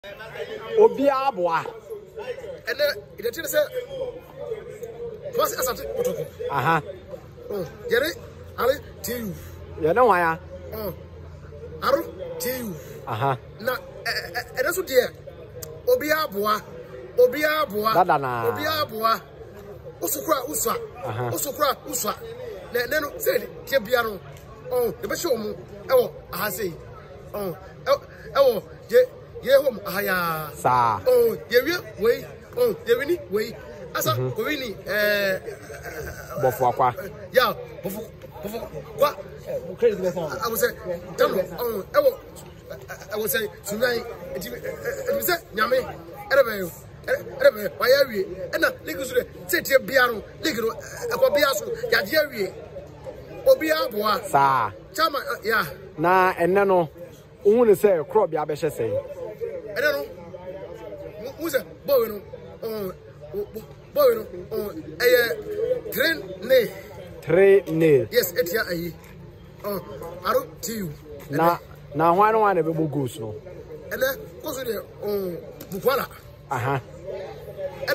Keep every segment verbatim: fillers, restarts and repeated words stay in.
Obiaaboa. And then it is a what's a Kotoko? Aha. Oh, get it? Ali, to you. You know why? Oh, Aru, to you. Aha. Now, and that's what dear. Obiaaboa. Obiaaboa. Dadana. Obiaaboa. Usukra, Uswa. Aha. Usukra, Uswa. Then said, Kebiano. Oh, the Bashomu. Oh, I say. Oh, oh, yeah. Yeah, home, aya. Sa. Oh, yeah, way. Oh, yeah, we need way. Asa, go in, eh, Bofwakwa. yeah, Bofu, Bofu, what? I was say, oh, I was say, tonight, it was a Yame, Erebeyo, Erebeyo, why are we? And a legal sit here, Biano, legal, a Biaso, Yadi, Obiaaboa. Sa. Chama, yeah. Na, and no, only say, crop Yabesha say. I don't know. Who's a boy? Oh, boy, oh, a train nail. Train nail. Yes, it's a oh, I don't tell you. Na, now why don't I ever go so? And then, what's it? Oh, Bukwala. Aha. And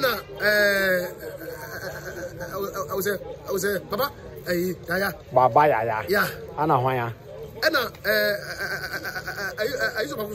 I was a, I was a papa. Ay, ya, Baba, ya, yeah. Anna, why? And uh, I used to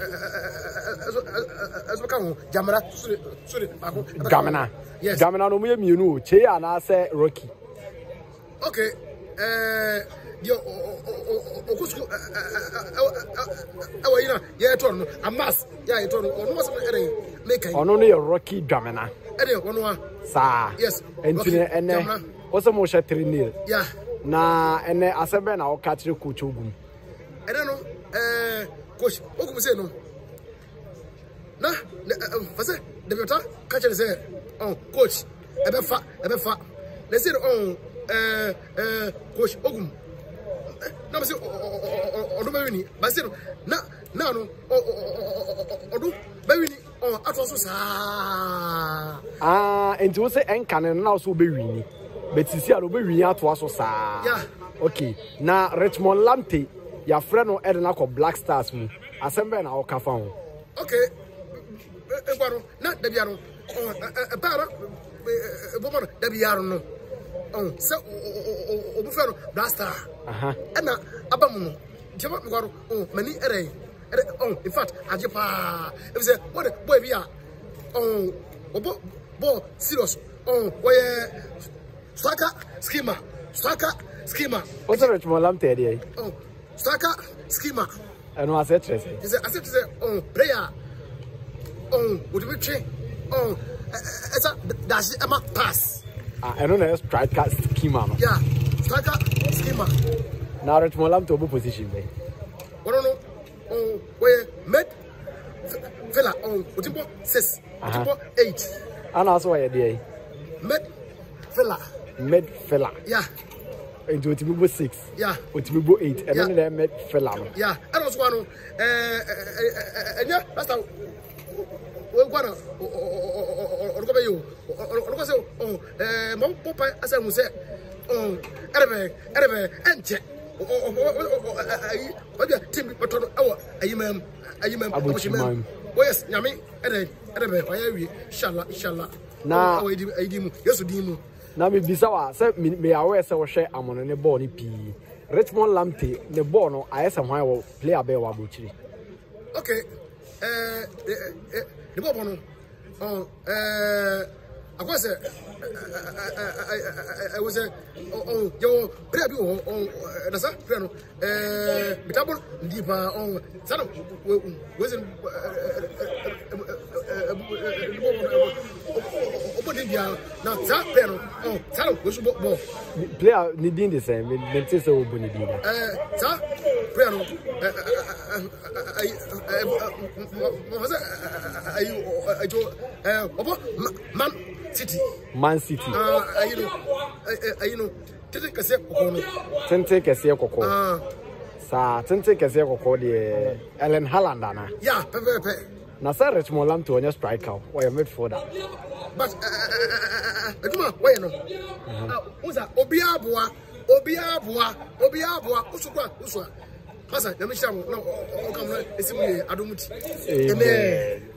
as we come, Jamara, sorry, Gamana. Yes, Gamana, no, you know, Che, and I say Rocky. okay, uh, yo, Okusco, oh, you know, yeah, turn a mass, yeah, turn on what's making on only a Rocky Gamana. Any one one, Sa, yes, and and what's a motion train? Yeah. Na ene asebe na o ka kire coach Ogum. I don't know. Eh, coach Ogum say no. Na, for say the better catch say, oh coach, e be fa, e be fa. They say oh eh eh coach Ogum. Na say odo be wini, but say na na no odo be wini oh atoso sa. Ah, enti wo say enka ne na so be wini. But you see, I will be to us. Yeah. Okay. Now, Richmond Lampteys, your friend or Edna called Black Stars. Assemble now, Cafon. Okay. Not the piano. A para. The piano. Oh, so, Buffalo, Black Star. Aha. And now, Abamu. Jama, oh, many ere. Oh, in fact, Ajapa. It was a what a boy we are. Oh, bo, serious. Oh, where. Striker schema, striker schema. What's the Richmond Lampteys? Oh, striker schema. And what's it? He said, I said to say, oh, player. Oh, would we train? Oh, it's a dash Emma pass. I don't know, striker schema. Yeah, striker schema. Now Richmond Lampteys position. I don't know. Oh, where mid fella. Oh, what you six, what you eight. And also, why are mid fella. Mid fella. Yeah. And to be six. Yeah. Or to be eight. And then they mid fella. Yeah. And also one. Eh, and yeah, that's how. Well, one. Or go by you. Or go say, oh, eh, Mom Papa, as I was said, oh, Erebe, Erebe, and check. Oh, what the team, but oh, are you, ma'am? Are you, ma'am? Oh, yes, Yami, Erebe, Erebe, why are we? Inshallah, Inshallah. Now, yes, Dimu. Now, me bisawa say me aware say we share amon ne ball ni pi. Richmond Lampteys the ball no ayesa hwan wo player be wa bochiri. Okay. Eh eh the ball no. Oh eh I was I was oh yo player bi oh na sa player no eh bitabo ndipa oh sana was in now that player oh tell we should ball player ni din the same me think say obo ni din eh that player no I was I I do eh obo man City Man City ah you know you know tete kase kokko no tete kase kokko ah sa tete kase kokko de Ellen Haaland ana yeah pepe pepe na sa Richmond Lampteys on your striker or your midfielder but uh uh why no who's that Obiaaboa Obiaaboa Obiaaboa usukwa uswa Pastor, let me show you. No, come on, it's me. I don't. Amen.